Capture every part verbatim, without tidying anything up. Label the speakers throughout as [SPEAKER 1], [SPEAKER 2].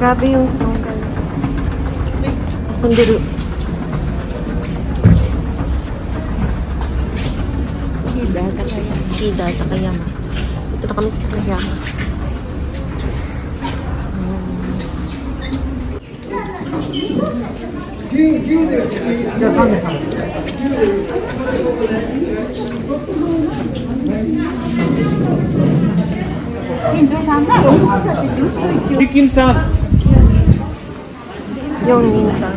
[SPEAKER 1] Grabe yung snow, guys. Ang dilo. Hida, Takayama. Hida, Takayama. Dito na kami sa Takayama.
[SPEAKER 2] Kim-san.
[SPEAKER 1] Yung ninta.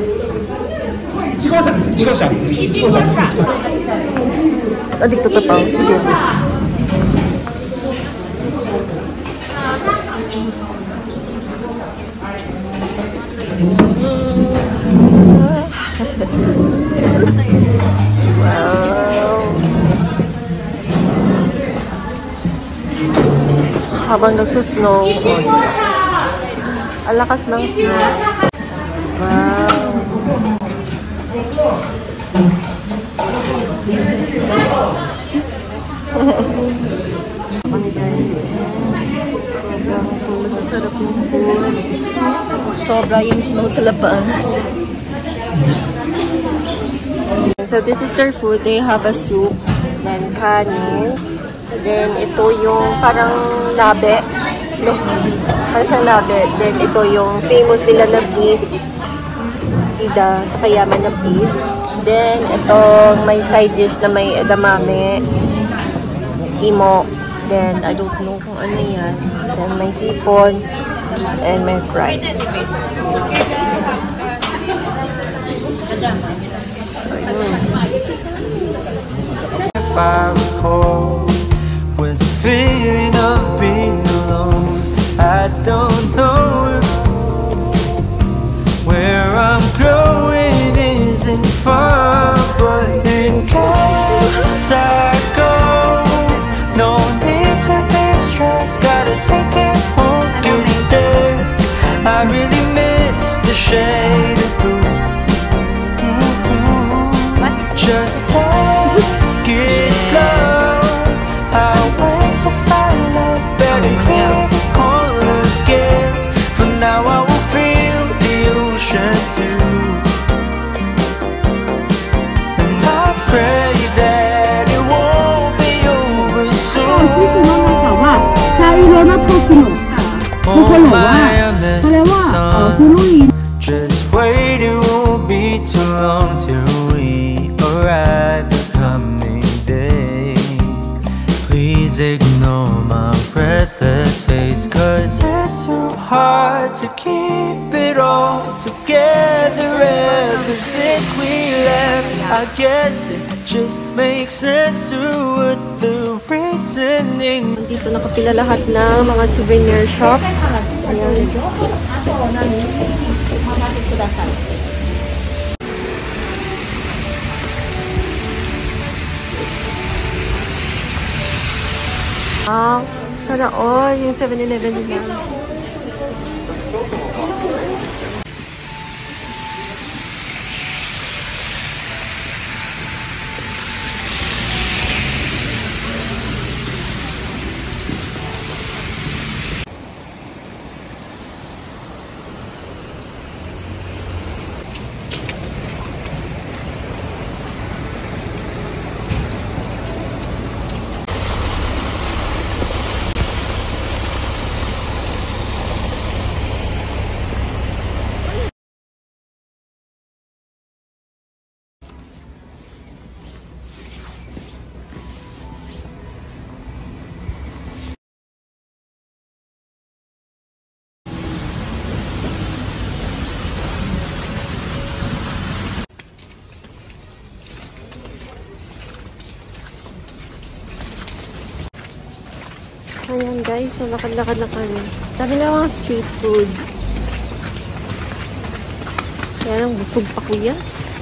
[SPEAKER 1] Adik to tapaw. Sige. Wow. Habang nagsusnow, ang lakas ng snow. Wow. Masasarap yung food. Sobra yung snow sa labas. So this is their food. They have a soup, then kanin, then ito yung parang labe. No? Parang siyang labe. Then ito yung famous nila na beef. Hida, Takayama na beef. Then ito may side dish na may edamame, imo. Then I don't know kung ano yan. Then may sipon and may fry. So yun.
[SPEAKER 3] If I recall, was a feeling of being alone. I don't know if where I'm going isn't far, but in case I go, no need to be stressed. Gotta take it home, 'cause there I really miss the shade of blue. Just take it slow. I'll wait to find love. Better hear the call again. For now I will feel the ocean view, and I pray that it won't be over soon. Oh my, I miss the sun. Just wait, it won't be too long till we arrive the coming day. Please ignore my restless face, 'cause it's so hard to keep it all together ever since we left. I guess it just makes sense to what the reasoning.
[SPEAKER 1] Dito nakapila lahat ng mga souvenir shops. Ayan. Ah, sana all yung seven eleven nila. Ayan guys, so lakad-lakad na kami. Sabi na mga street food. Kaya nang busog pa kuya.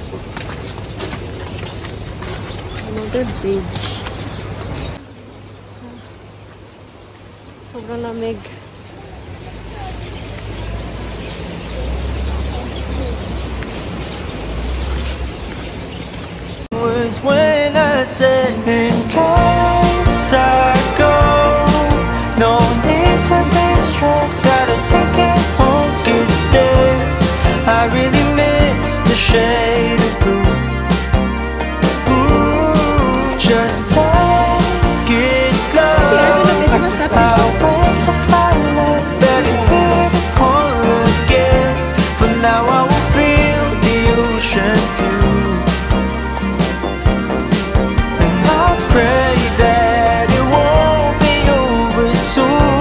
[SPEAKER 1] Another bridge. Sobrang lamig.
[SPEAKER 3] Was when I said in case I go, no need to be stressed. Gotta take it home, 'cause shade of blue. Ooh, just take it slow. I'll wait to find love, better hear the call again. For now I will feel the ocean view, and I pray that it won't be over soon.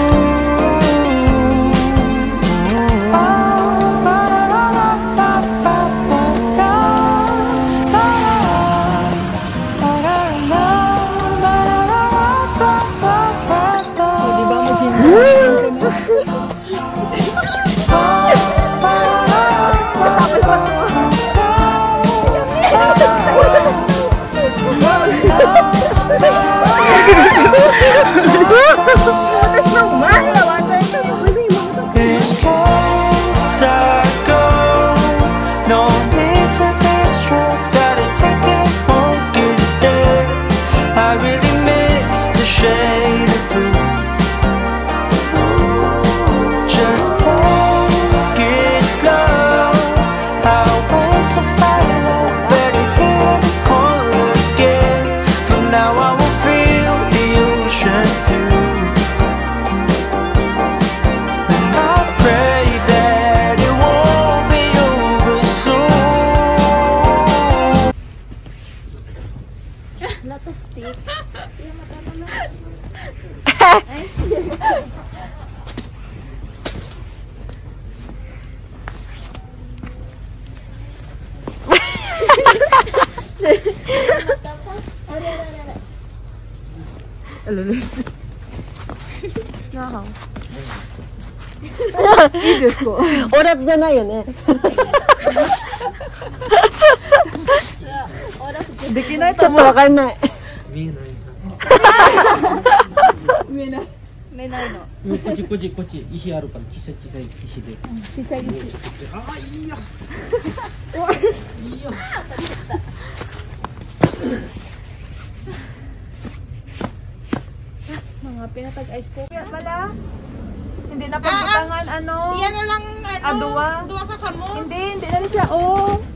[SPEAKER 1] Orapじゃないよね。できないと思う。ちょっとわかんない。見えない。見えない。見えないの。こっちこっちこっち石あるから小さい小さい石で。小さい石。ああいいよ。いいよ。Mga pinatag-ice ko. Kaya pala, hindi na pagbutangan, ano? Yan na lang, ano? Aduwa. Aduwa ka kamo? Hindi, hindi na rin siya, oh.